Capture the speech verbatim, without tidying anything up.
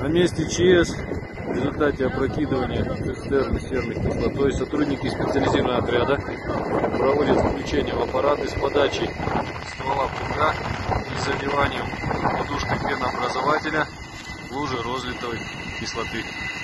На месте ЧС в результате опрокидывания цистерны серной кислотой сотрудники специализированного отряда проводят включение в аппараты с подачей ствола пука и заливанием подушкой пенообразователя лужи розлитовой кислоты.